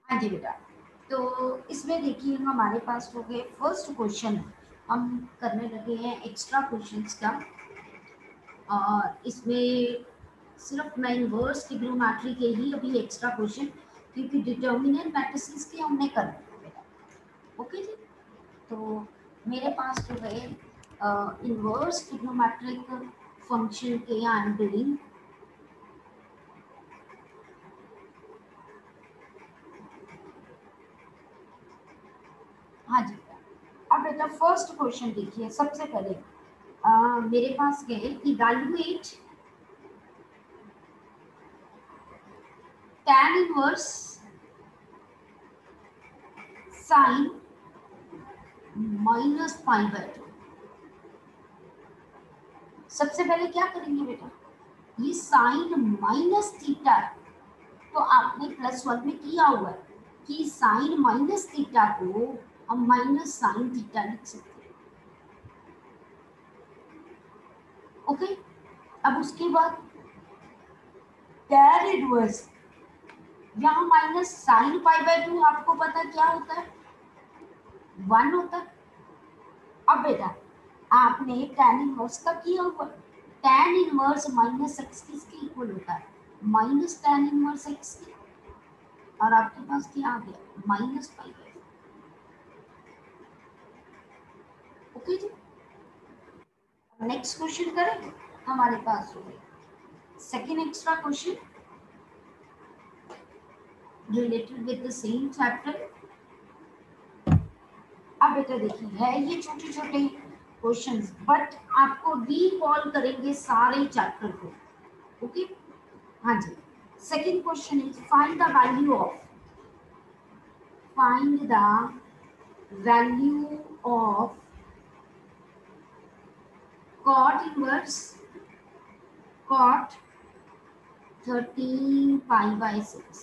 हाँ जी बेटा, तो इसमें देखिए हमारे पास हो गए फर्स्ट क्वेश्चन, हम करने लगे हैं एक्स्ट्रा क्वेश्चंस का। और इसमें सिर्फ मैं इनवर्स ट्रिग्नोमेट्री के ही अभी एक्स्ट्रा क्वेश्चन, क्योंकि डिटर्मिनेंट मैट्रिसेस के हमने कर दिए बेटा। ओके जी, तो मेरे पास जो है इनवर्स ट्रिग्नोमेट्रिक फंक्शन के आई एम डूइंग। हाँ जी, अब बेटा फर्स्ट क्वेश्चन देखिए। सबसे पहले मेरे पास है evaluate tan inverse sine minus pi by 2। सबसे पहले क्या करेंगे बेटा, ये साइन माइनस थीटा है, तो आपने प्लस वन में किया हुआ है कि साइन माइनस थीटा को हम माइनस साइन थीटा लिख सकते हैं। ओके, अब उसके बाद tan इनवर्स, यहाँ माइनस साइन पाई बाय 2 आपको पता क्या होता है, 1 होता है। अब बेटा आपने tan इनवर्स का किया हुआ, tan इनवर्स माइनस एक्स किसके इक्वल होता है, माइनस tan इनवर्स एक्स के, और आपके पास क्या आ गया, माइनस पाई बाय 4। ओके जी, नेक्स्ट क्वेश्चन करें। हमारे पास हो गया second extra question related with the same chapter. अब बेटा देखिए है ये छोटे छोटे क्वेश्चंस, बट आपको रिकॉल करेंगे सारे चैप्टर को। ओके, हाँ जी। Second question is find the value of, find the value of cot inverse cot 13 pi by 6।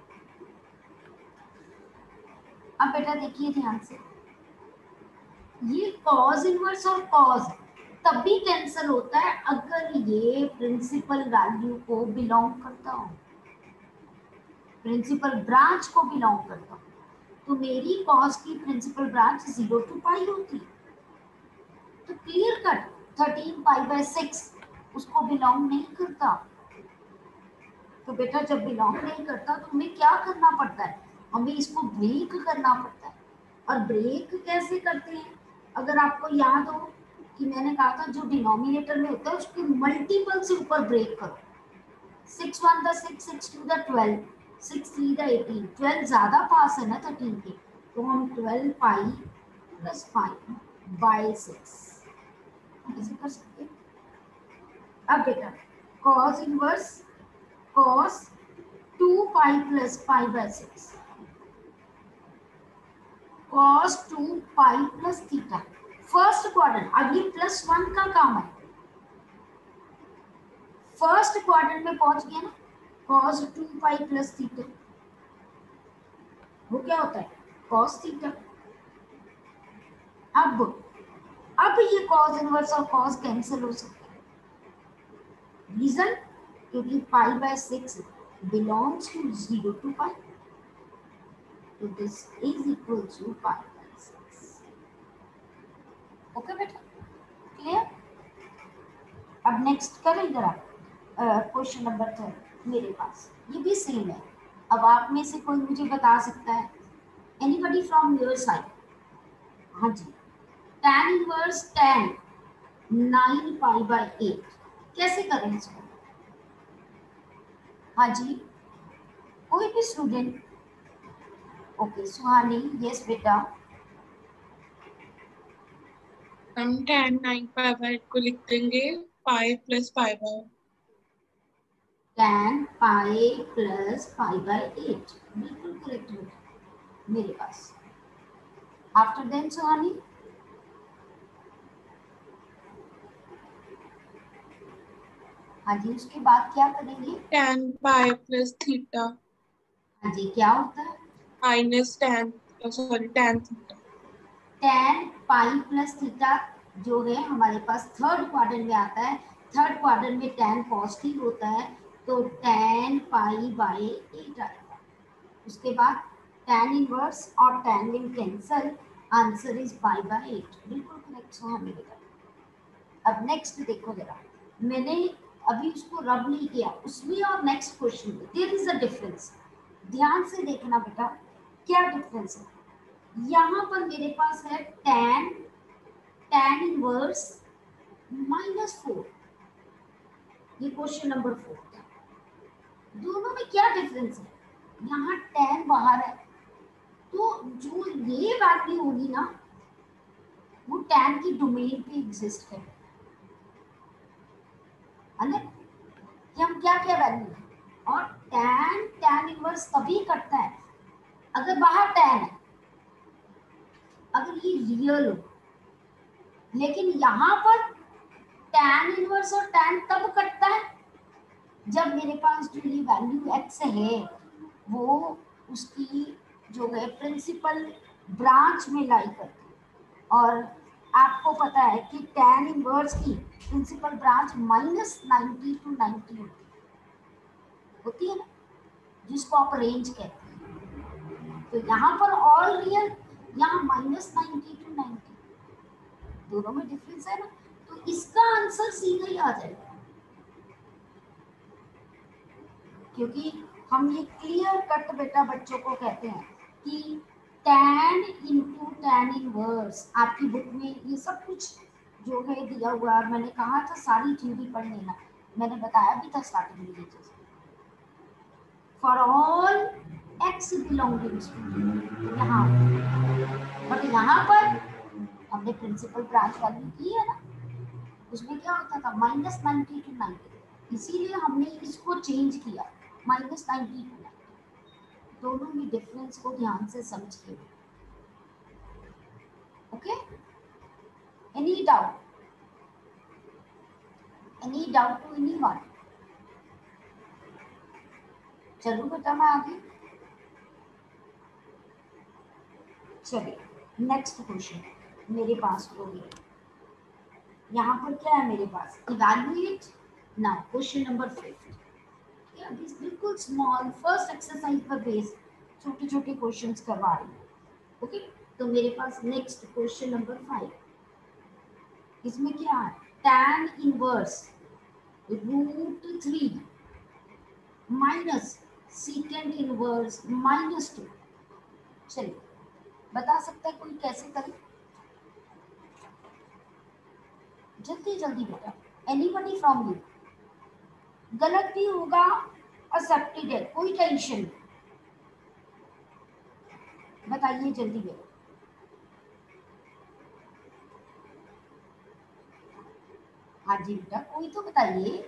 अब बेटा देखिए ध्यान से, ये cos इनवर्स और cos तभी कैंसिल होता है अगर ये प्रिंसिपल वैल्यू को बिलोंग करता हो, प्रिंसिपल ब्रांच को बिलोंग करता हो। तो मेरी cos की प्रिंसिपल ब्रांच 0 to पाई होती है, तो क्लियर कट 13 पाई बाय 6 उसको बिलोंग नहीं करता। तो बेटा जब बिलोंग नहीं करता तो हमें क्या करना पड़ता है, हमें इसको ब्रेक करना पड़ता है। और ब्रेक कैसे करते हैं, अगर आपको याद हो कि मैंने कहा था जो डिनोमिनेटर में होता है उसके मल्टीपल से ऊपर ब्रेक करो। 6 1 द 6, 6 2 द 12, 6 3 द 18, 12 ज्यादा पास है ना 13 के, तो हम 12 पाई प्लस 5 बाय 6 ऐसे कर सकते हैं। अब बेटा cos इनवर्स cos 2 पाई प्लस पाई बाय 6 cos 2 पाई प्लस थीटा फर्स्ट क्वाड्रेंट। अब ये प्लस 1 का काम है, फर्स्ट क्वाड्रेंट में पहुंच गया ना, cos 2 पाई प्लस थीटा वो क्या होता है, cos थीटा। अब ये cos इनवर्स और cos कैंसिल हो सकता है, रीजन क्योंकि pi by 6 belongs to 0 to pi, तो this is equal to pi by 6। Okay बेटा, क्लियर। अब नेक्स्ट करें इधर आप क्वेश्चन नंबर 3 मेरे पास ये भी सेम है। अब आप में से कोई मुझे बता सकता है, एनीबॉडी फ्रॉम योर साइड। हाँ जी, tan inverse tan 9 pi by 8 कैसे करें इसको। हाँ जी, कोई भी स्टूडेंट। ओके सुहानी, यस बेटा। हम tan 9 पाई बाय को लिख देंगे pi plus pi by. tan pi plus pi by 8 बिल्कुल करेक्ट बेटा मेरे पास। आफ्टर देन सुहानी, हाँ जी उसके बाद क्या करेंगे, tan पाई प्लस थीटा हाँ जी क्या होता है, minus tan, sorry tan theta. tan pi plus theta जो है हमारे पास थर्ड क्वाड्रेंट में आता है, थर्ड क्वाड्रेंट में tan पॉजिटिव होता है, तो tan पाई बाय 8 आएगा। उसके बाद tan इनवर्स और tan will cancel, answer is pi by 8। बिल्कुल करेक्ट सो मेरे बेटा। अब नेक्स्ट देखो जरा, मैंने अभी उसको रब नहीं किया, उसमें और नेक्स्ट क्वेश्चन में देयर इज अ डिफरेंस। ध्यान से देखना बेटा क्या डिफरेंस है। यहाँ पर मेरे पास है tan इनवर्स -4, ये क्वेश्चन नंबर 4। दोनों में क्या डिफरेंस है, यहाँ tan बाहर है तो जो ये वैल्यू होगी ना वो tan की डोमेन पे एग्जिस्ट है ना, कि हम क्या क्या वैल्यू है। और tan इनवर्स तभी करता है अगर बाहर tan है, अगर ये रियल हो। लेकिन यहाँ पर tan इनवर्स और tan तब कटता है जब मेरे पास जो ये वैल्यू x है वो उसकी जो है प्रिंसिपल ब्रांच में लाई करती है। और आपको पता है कि tan इनवर्स की प्रिंसिपल ब्रांच -90 to 90 होती है ना, जिसको आप रेंज कहते हैं। तो यहाँ पर ऑल रियल, यहाँ -90 to 90, दोनों में डिफरेंस है ना, तो इसका आंसर सीधा ही आ जाएगा। क्योंकि हम ये क्लियर कट बेटा बच्चों को कहते हैं कि tan इंटू tan इनवर्स, आपकी बुक में ये सब कुछ जो है दिया हुआ है। मैंने कहा था सारी थ्योरी पढ़ लेना, मैंने बताया भी था स्टार्टिंग में ये चीज, for all x belonging to यहाँ। बट यहाँ पर हमने प्रिंसिपल ब्रांच वैल्यू की है ना, उसमें क्या होता था -90 to 90, इसीलिए हमने इसको चेंज किया -90 to 90। दोनों में डिफरेंस को ध्यान से समझिए। Okay, any doubt to anyone? चलो बेटा मैं आगे, चलिए नेक्स्ट क्वेश्चन मेरे पास हो गया। यहाँ पर क्या है मेरे पास, इवैल्यूएट नाउ क्वेश्चन नंबर 5। अभी बिल्कुल स्मॉल फर्स्ट एक्सरसाइज पर बेस छोटे छोटे क्वेश्चंस करवा रही हूँ। ओके, तो मेरे पास नेक्स्ट क्वेश्चन नंबर 5, इसमें क्या है, tan inverse √3 minus second inverse -2। चलिए बता सकता है कोई कैसे करें, जल्दी जल्दी बेटा, एनीबडी फ्रॉम यू। गलत भी होगा एक्सेप्टेड है, कोई टेंशन नहीं, बताइए जल्दी बेटा। हाँ जी बेटा कोई तो बताइए,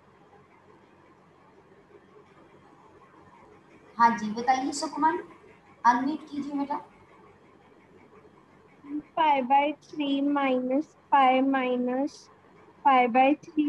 हाँ जी बताइए सुकुमन, अनम्यूट कीजिए बेटा। π/3 माइनस पाई माइनस π/3।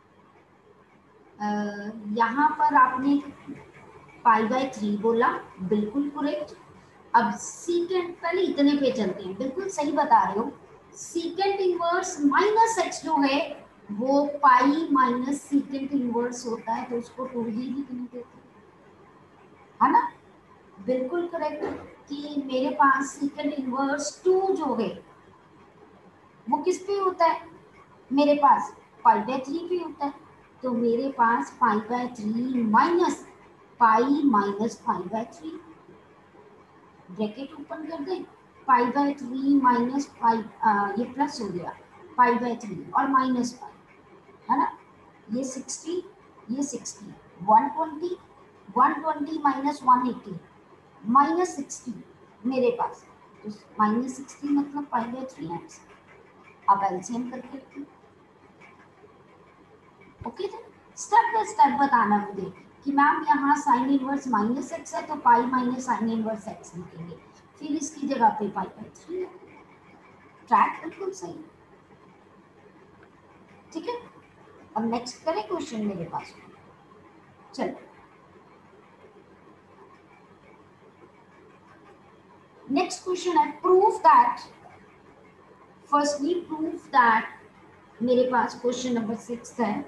यहाँ पर आपने π/3 बोला, बिल्कुल करेक्ट। अब सीकेंड, पहले इतने पे चलते हैं, बिल्कुल सही बता रहे हो। सीकेंड इनवर्स -x जो है वो पाई माइनस सीकेंड इनवर्स होता है, तो उसको 2 ही लिखने देते है ना, बिल्कुल करेक्ट। कि मेरे पास सीकेंड इनवर्स 2 जो है वो किस पे होता है, मेरे पास π/3 पे होता है। तो मेरे पास π/3 minus pi minus π/3, bracket open कर दें, π/3 माइनस पाई, ये प्लस हो गया π/3 और माइनस पाई है ना, ये 60, ये 60, 120, 120 माइनस 180 -60 मेरे पास, तो -60 मतलब π/3 आंसर। अब एलसीएम करके रखिए। ओके, तो स्टेप बाय स्टेप बताना मुझे कि मैम यहाँ साइन इनवर्स -x है तो pi minus sine inverse x लिखेंगे, फिर इसकी जगह पे π/3 है। ट्रैक बिल्कुल सही, ठीक है। अब नेक्स्ट करें क्वेश्चन मेरे पास, चलो नेक्स्ट क्वेश्चन है proof that, firstly proof that मेरे पास क्वेश्चन नंबर 6 है,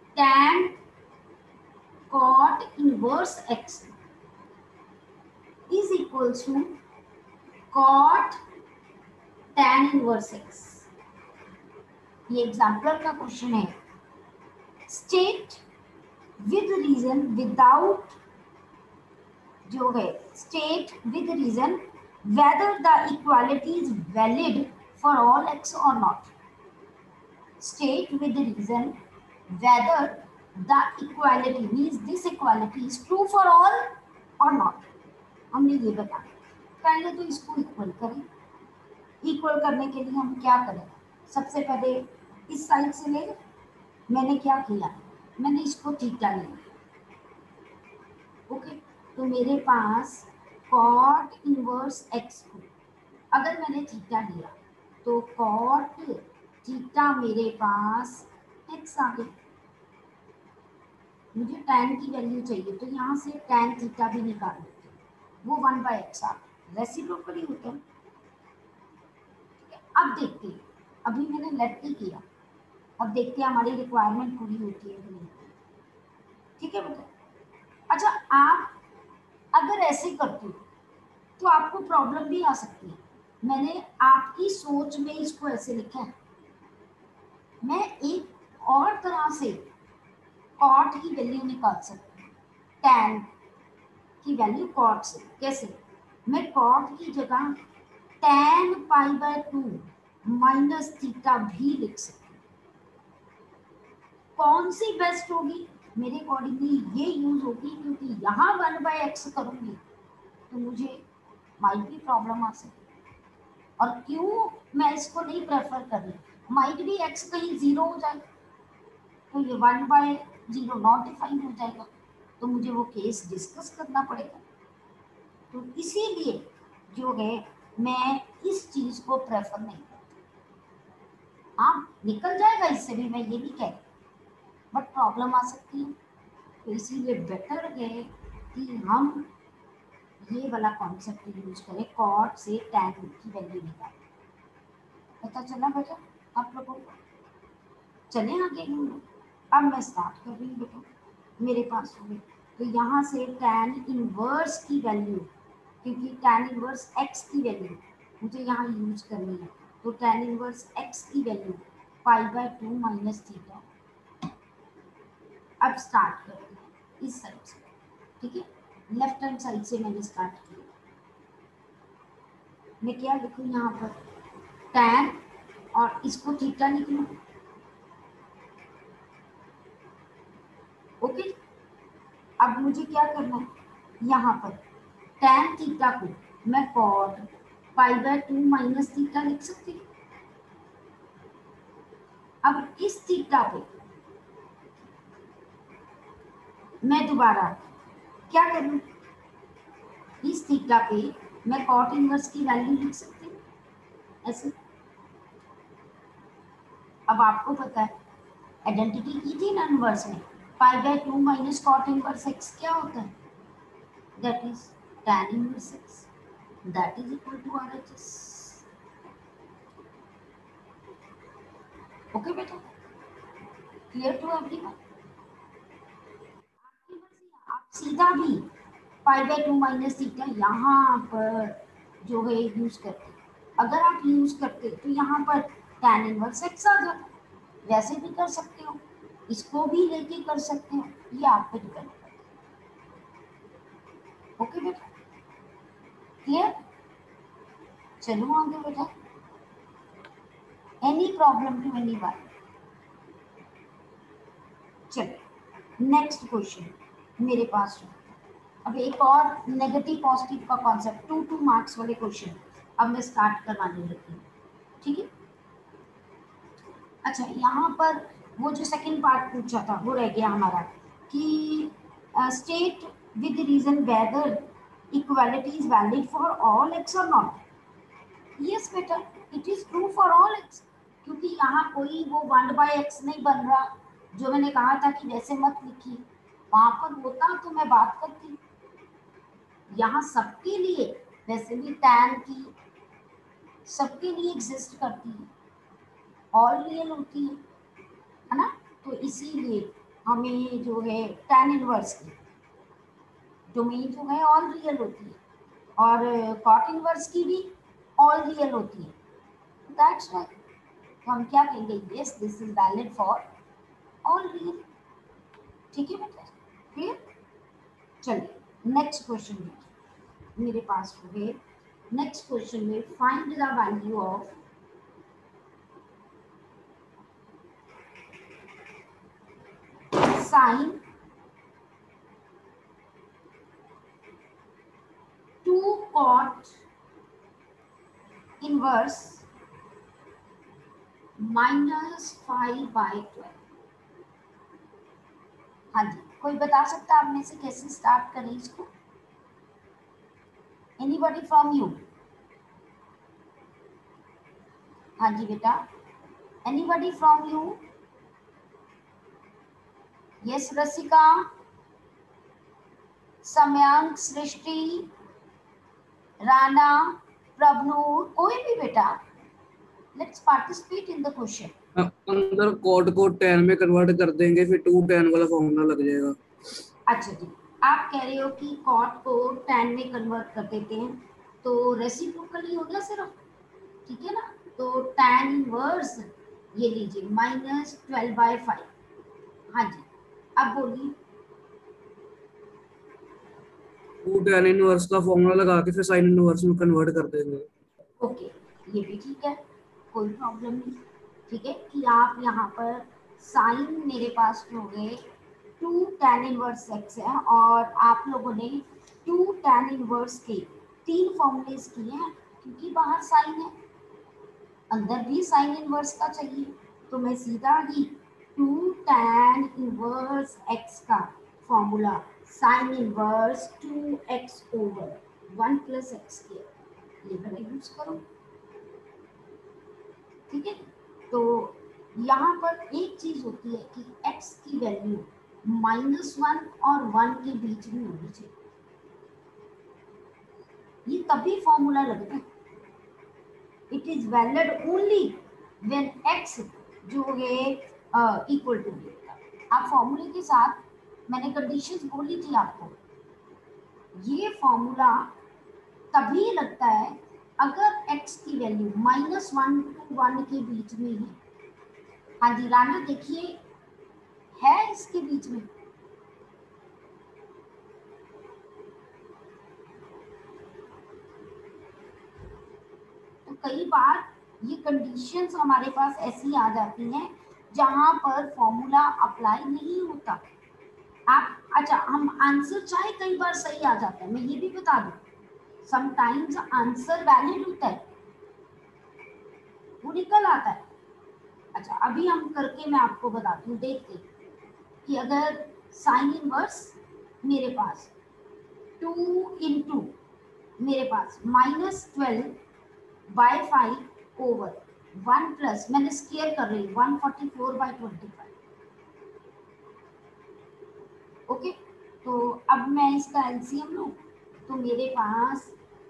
tan cot inverse x is equal to cot tan inverse x। ये एग्जाम्पल का क्वेश्चन है। स्टेट विद रीजन विदाउट, जो है state with reason whether the equality is valid for all x or not. State with reason whether the equality means this equality is true for all or not. हमने ये बताया। पहले तो इसको equal करें। Equal करने के लिए हम क्या करें, सबसे पहले इस साइड से ले, मैंने क्या किया, मैंने इसको थीटा लिया। ओके, तो मेरे पास कॉट इनवर्स x को अगर मैंने थीटा लिया तो कॉट थीटा मेरे पास x आ गया। मुझे tan की वैल्यू चाहिए तो यहाँ से tan थीटा भी निकाल देते, वो 1/x आ गया। रेसिप्रोकली होता है। अब देखते हैं, अभी मैंने लेट ही किया, अब देखते हैं हमारी रिक्वायरमेंट पूरी होती है कि नहीं। ठीक है बेटा। अच्छा, आप अगर ऐसे करते हो तो आपको प्रॉब्लम भी आ सकती है। मैंने आपकी सोच में इसको ऐसे लिखा है, मैं एक और तरह से कॉट की वैल्यू निकाल सकती हूँ, tan की वैल्यू कॉट से। कैसे, मैं कॉट की जगह tan π/2 माइनस थीटा भी लिख सकती हूँ। कौन सी बेस्ट होगी, मेरे अकॉर्डिंगली ये यूज होगी, क्योंकि यहाँ 1/x करूंगी तो मुझे माइट भी प्रॉब्लम आ सकती है। और क्यों मैं इसको नहीं प्रेफर कर रही, माइट भी x कहीं 0 हो जाए तो ये 1/0 नॉट डिफाइंड हो जाएगा, तो मुझे वो केस डिस्कस करना पड़ेगा। तो इसीलिए जो है मैं इस चीज को प्रेफर नहीं करती। हाँ, निकल जाएगा इससे भी, मैं ये नहीं कह रही, बट प्रॉब्लम आ सकती है। तो इसीलिए बेटर है कि हम ये वाला कॉन्सेप्ट यूज करें, कॉट से tan की वैल्यू निकालें। पता चला बेटा आप लोगों को? चले आगे हम लोग। अब मैं स्टार्ट कर रही हूँ बेटा, मेरे पास हो गई। तो यहाँ से tan इनवर्स की वैल्यू, क्योंकि tan इनवर्स x की वैल्यू मुझे यहाँ यूज करनी है, तो tan इनवर्स x की वैल्यू π/2 माइनस थीटा। अब स्टार्ट करते हैं इस साइड से। ठीक है, लेफ्ट हैंड साइड से मैंने स्टार्ट किया। मैं क्या लिखूँ यहाँ पर, tan और इसको थीटा लिखूँ। ओके, अब मुझे क्या करना है, यहाँ पर tan थीटा को मैं कॉट π/2 माइनस थीटा लिख सकती हूँ। अब इस थीटा पे मैं दोबारा क्या करूँ, इस थीटा पे मैं कॉट इनवर्स की वैल्यू लिख सकती हूँ ऐसे। अब आपको पता है आइडेंटिटी की थी ना इनवर्स में, π/2 माइनस कॉट इनवर्स x क्या होता है, that is tan inverse x, that is equal to RHS। Okay बेटा, क्लियर टू एवरीवन? आप सीधा भी π/2 माइनस थीटा यहाँ पर जो है यूज करते, अगर आप यूज करते तो यहाँ पर tan इनवर्स x आ जाता। वैसे भी कर सकते हो, इसको भी लेके कर सकते हो, ये आप पे डिपेंड करता है। ओके बेटा, क्लियर? चलो आगे बेटा, any problem to anyone? चलो नेक्स्ट क्वेश्चन मेरे पास है। अब एक और नेगेटिव पॉजिटिव का कॉन्सेप्ट, 2 मार्क्स वाले क्वेश्चन अब मैं स्टार्ट करवाने लगी हूँ। ठीक है, अच्छा यहाँ पर वो जो सेकंड पार्ट पूछा था वो रह गया हमारा कि state with reason whether equality is valid for all x or not. Yes बेटा, it is true for all x, क्योंकि यहाँ कोई वो 1/x नहीं बन रहा। जो मैंने कहा था कि वैसे मत लिखिए, वहां पर होता तो मैं बात करती। यहाँ सबके लिए वैसे भी tan की सबके लिए एग्जिस्ट करती है, ऑल रियल होती है ना। तो इसीलिए हमें जो है tan इनवर्स की डोमेन जो है ऑल रियल होती है, और कॉट इनवर्स की भी ऑल रियल होती है, दैट्स वाई। तो हम क्या कहेंगे, yes this is valid for all real. ठीक है बेटा, क्लियर। चलिए नेक्स्ट क्वेश्चन देखिए मेरे पास हो गए। नेक्स्ट क्वेश्चन में find the value of sine 2 cot inverse -5/12। हाँ जी, कोई बता सकता है आप में से कैसे स्टार्ट करें इसको? Anybody from you? हाँ जी बेटा, anybody from you? Yes Rasika, Samyank, Srishti, Rana, Prabhnoor, कोई भी बेटा, let's participate in the question. अंदर कोड को 10 में कन्वर्ट कर देंगे, फिर 2 10 वाला फॉर्मूला लग जाएगा। अच्छा जी, आप कह रहे हो कि कॉट को tan में कन्वर्ट कर देते हैं तो रेसिप्रोकली हो गया सिर्फ, ठीक है ना। तो tan इनवर्स ये लीजिए -12/5। हाँ जी, अब बोलिए। 2 tan इनवर्स का फॉर्मूला लगा के फिर साइन इनवर्स में कन्वर्ट कर देंगे। ओके, ये भी ठीक है, कोई प्रॉब्लम नहीं। ठीक है कि आप यहाँ पर साइन मेरे पास हो गए 2 tan इनवर्स x है, और आप लोगों ने 2 tan इनवर्स के 3 फॉर्मूलेस किए हैं, क्योंकि बाहर साइन है, अंदर भी साइन इनवर्स का चाहिए। तो मैं सीधा ही 2 tan इनवर्स x का formula sine inverse 2x over 1 + x² ये वाला यूज करो। ठीक है, तो यहाँ पर एक चीज होती है कि x की वैल्यू -1 और 1 के बीच में होनी चाहिए, ये तभी फॉर्मूला लगता है। It is valid only when x जो है इक्वल टू बी। आप फॉर्मूले के साथ मैंने कंडीशंस बोली थी आपको, ये फॉर्मूला तभी लगता है अगर x की वैल्यू -1 to 1 के बीच में है। हाँ जी राना, देखिए है इसके बीच में, तो कई बार ये कंडीशंस हमारे पास ऐसी आ जाती हैं जहां पर फॉर्मूला अप्लाई नहीं होता। आप अच्छा, हम आंसर चाहे कई बार सही आ जाता है, मैं ये भी बता दूं, समटाइम्स आंसर वैलिड होता है, वो निकल आता है। अच्छा अभी हम करके मैं आपको बताती हूँ, देखते कि अगर साइन इनवर्स मेरे पास 2 × मेरे पास -12/5 ओवर 1 प्लस, मैंने स्क्वायर कर रही हूँ 144/25। ओके, तो अब मैं इसका एलसीएम लूं तो मेरे पास,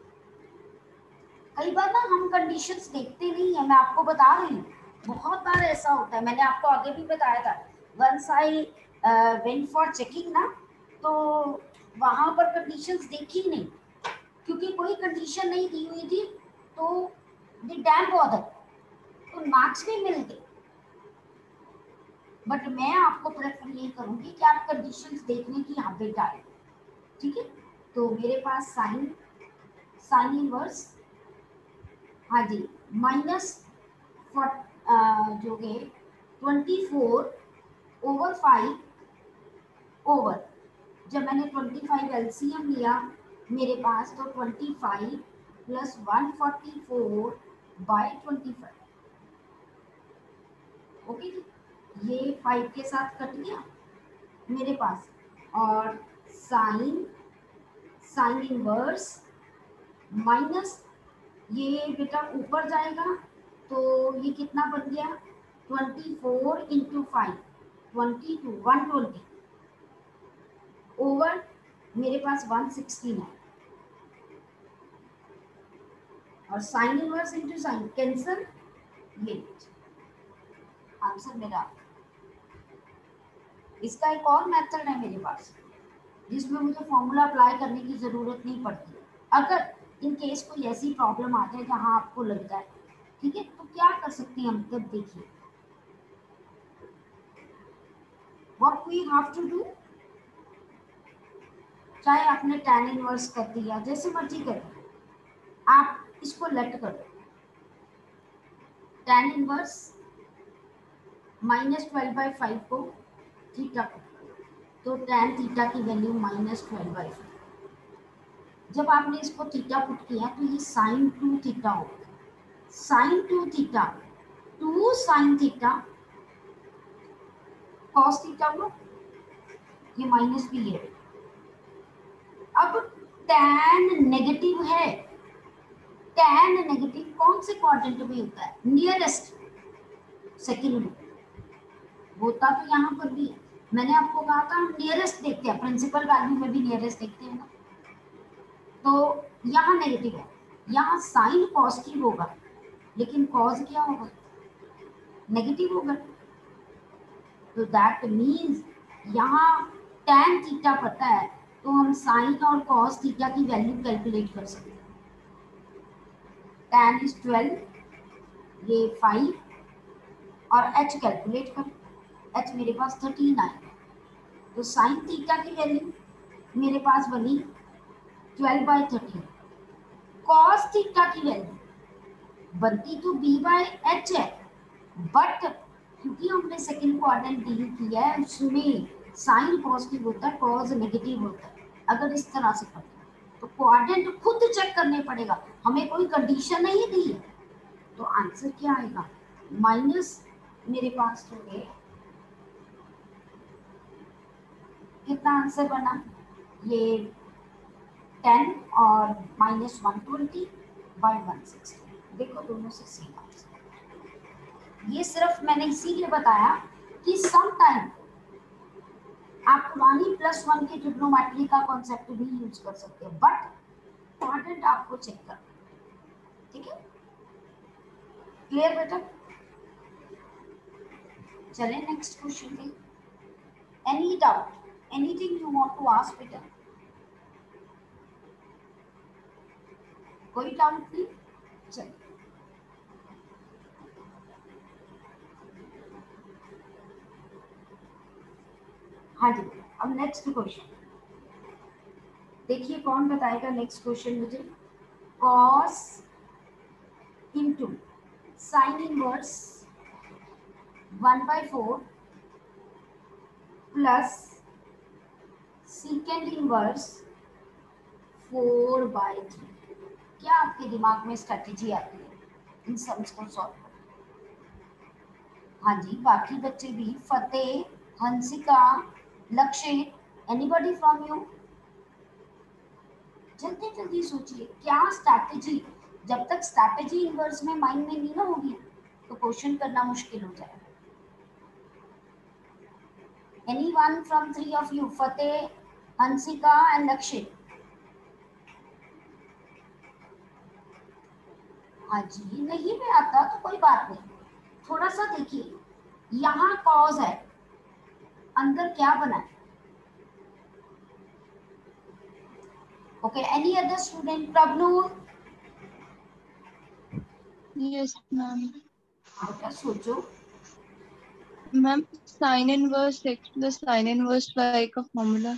कई बार ना हम कंडीशंस देखते नहीं है, मैं आपको बता रही हूँ, बहुत बार ऐसा होता है, मैंने आपको आगे भी बताया था। Once I went for checking ना, तो वहां पर कंडीशंस देखी नहीं, क्योंकि कोई कंडीशन नहीं दी हुई थी, तो दे डैम बॉदर, तो मार्क्स भी मिल गए। बट मैं आपको प्रेफर नहीं करूंगी कि आप कंडीशंस देखने की हैबिट आए। ठीक है, तो मेरे पास साइन इनवर्स, हाँ जी, जो है 24/5 ओवर, जब मैंने 25 एलसीएम लिया मेरे पास, तो 25 + 144/25। ओके जी, ये 5 के साथ कट गया मेरे पास, और साइन इनवर्स माइनस ये बेटा ऊपर जाएगा, तो ये कितना बन गया, 24 × 5 22 120 ओवर मेरे पास 116 है, और sine inverse into sine cancel, ये आंसर मेरा। इसका एक और मेथड है मेरे पास जिसमें मुझे फॉर्मूला अप्लाई करने की जरूरत नहीं पड़ती। अगर इन केस कोई ऐसी प्रॉब्लम आ जाए जहां आपको लगता है, ठीक है, तो क्या कर सकते हैं हम, तब देखिए what we have to do. चाहे आपने tan इनवर्स कर दिया, जैसे मर्जी कर, आप इसको लेट कर दो, tan इनवर्स -12/5 को थीटा को, तो tan थीटा की वैल्यू -12/5। जब आपने इसको थीटा पुट किया तो ये sin 2 थीटा होगा, sin 2 theta 2 sin theta cos theta हुआ, ये माइनस भी है। अब tan नेगेटिव है, tan नेगेटिव कौन से क्वाड्रेंट में होता है, नियरेस्ट सेकंड में, होता तो यहाँ पर भी है। मैंने आपको कहा था हम नियरेस्ट देखते हैं, प्रिंसिपल वैल्यू में भी नियरेस्ट देखते हैं ना, तो यहाँ नेगेटिव है, यहाँ साइन पॉजिटिव होगा, लेकिन कॉज क्या होगा, नेगेटिव होगा। तो दैट मीन्स यहाँ tan थीटा पता है, तो हम साइन और कॉस थीटा की वैल्यू कैलकुलेट कर सकते हैं। tan इज 12, ये 5 और h कैलकुलेट कर, h मेरे पास 13 आएगा, तो साइन थीटा की वैल्यू मेरे पास बनी 12/13, कॉस थीटा की वैल्यू बनती तो b/h है, बट क्योंकि हमने सेकंड क्वाड्रेंट डील किया है उसमें साइन पॉजिटिव होता है, कॉज नेगेटिव होता है। अगर इस तरह से करते हैं तो क्वाड्रेंट खुद चेक करने पड़ेगा, हमें कोई कंडीशन नहीं दी है। तो आंसर क्या आएगा, माइनस मेरे पास तो है, कितना आंसर बना, ये 10 और -120/160, देखो दोनों से सेम आंसर। ये सिर्फ मैंने इसीलिए बताया कि सम टाइम आप पुरानी +1 की ट्रिग्नोमेट्री का कॉन्सेप्ट भी यूज कर सकते हैं, बट क्वाड्रेंट आपको चेक करना, ठीक है, क्लियर बेटा। चले नेक्स्ट क्वेश्चन पे, any doubt, anything you want to ask बेटा, कोई डाउट नहीं, चलिए हाँ जी। अब नेक्स्ट क्वेश्चन देखिए, कौन बताएगा नेक्स्ट क्वेश्चन मुझे, cos into sine inverse 1/4 plus secant inverse 4/3। क्या आपके दिमाग में स्ट्रेटेजी आती है इन सम्स को सॉल्व करने? हाँ जी, बाकी बच्चे भी, फतेह, हंसिका, लक्ष्य, एनीबॉडी फ्रॉम यू, जल्दी जल्दी सोचिए क्या स्ट्रैटेजी। जब तक स्ट्रैटेजी इनवर्स में माइंड में नहीं ना होगी तो क्वेश्चन करना मुश्किल हो जाएगा। Anyone from 3 of you, Fateh, Hansika and Lakshya? हाँ जी, नहीं भी आता तो कोई बात नहीं, थोड़ा सा देखिए, यहाँ कॉज है, अंदर क्या बना है। Okay, any other student, Prabhnoor? Yes ma'am. बेटा सोचो, ma'am sine inverse x plus sine inverse y का formula.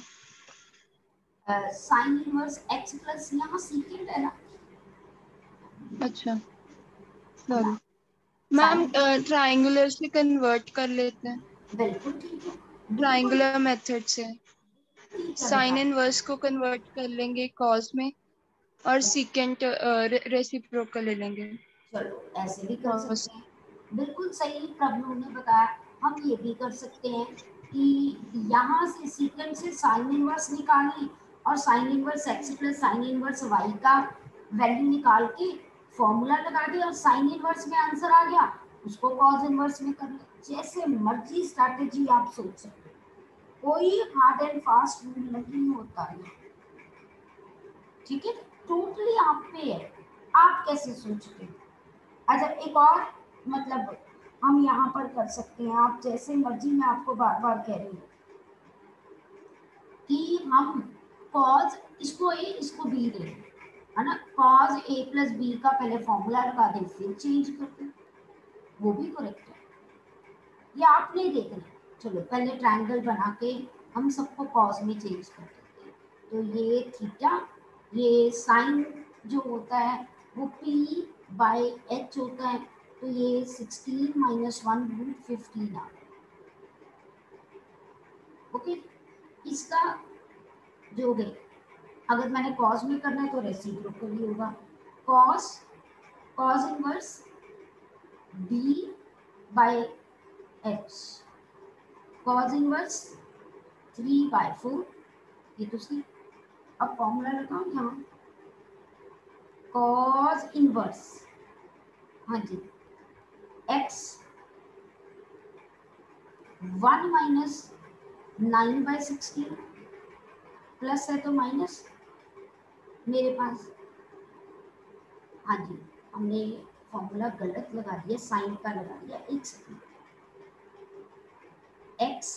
Sine inverse x plus यहाँ सीकेंड है ना। अच्छा सॉरी मैम, ट्राइंगुलर से कन्वर्ट कर लेते हैं, बिल्कुल ठीक है, बिल्कुल ट्राइंगुलर मेथड से ठीक है साइन बेटा। इनवर्स को कन्वर्ट कर लेंगे कॉस में और सीकेंट रेसिप्रोकल ले लेंगे चलो ऐसे भी कर कॉस। सकते हैं, बिल्कुल सही प्रभु ने बताया। हम ये भी कर सकते हैं कि यहाँ से सीक्वेंट से साइन इनवर्स निकालें और sine inverse x plus sine inverse y का वैल्यू निकाल के फॉर्मूला लगा दें और साइन इनवर्स में आंसर आ गया, उसको कॉज इनवर्स में कर लें। जैसे मर्जी स्ट्रैटेजी आप सोच सकते हैं, कोई हार्ड एंड फास्ट रूल नहीं होता है, ठीक है, टोटली आप पे है, आप कैसे सोचते हैं। अच्छा एक और मतलब हम यहाँ पर कर सकते हैं, आप जैसे मर्जी, मैं आपको बार बार कह रही हूँ कि हम कॉज इसको ए इसको बी ले, है ना, cos a प्लस बी का पहले फॉर्मूला लगा दे फिर चेंज कर दे, वो भी करेक्ट है। ये आप नहीं देखना, चलो पहले ट्रायंगल बना के हम सबको cos में चेंज कर देते हैं। तो ये थीटा, ये साइन जो होता है वो p बाय h होता है, तो ये 16 माइनस 1√15 आ गया। ओके, इसका जो है अगर मैंने cos में करना है तो रेसिप्रोकल ही होगा, cos inverse b by h, cos inverse 3/4, ये तो सही। अब फॉर्मूला लगाओ यहाँ, cos इनवर्स, हाँ जी, x 1 माइनस 9/16 प्लस है तो माइनस मेरे पास, हाँ जी हमने फॉर्मूला गलत लगा दिया, साइन का लगा दिया, x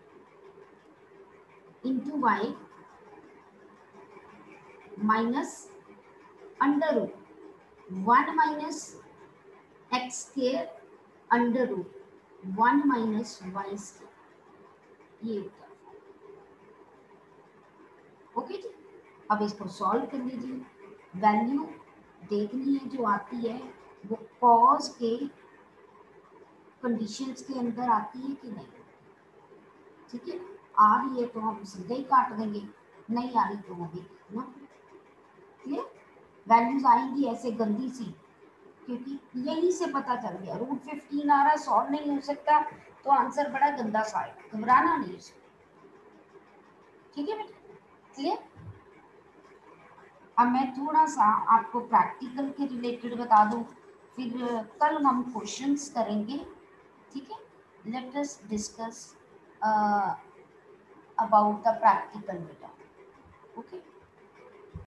into y minus under root 1 minus x square under root 1 minus y square, ये होता है। ओके जी, अब इसको सॉल्व कर लीजिए, वैल्यू देखनी है जो आती है वो कॉज के कंडीशंस के अंदर आती है कि नहीं, ठीक है। आ रही है तो हम सीधे ही काट देंगे, नहीं आ रही तो वो देखेंगे ना, क्लियर। वैल्यूज आएंगी ऐसे गंदी सी, क्योंकि यहीं से पता चल गया √15 आ रहा है, सॉल्व नहीं हो सकता, तो आंसर बड़ा गंदा सा आएगा, घबराना नहीं उसमें, ठीक है बेटा, क्लियर। अब मैं थोड़ा सा आपको प्रैक्टिकल के रिलेटेड बता दूं, फिर कल हम क्वेश्चंस करेंगे, ठीक है। Let us discuss about the practical बेटा, ओके।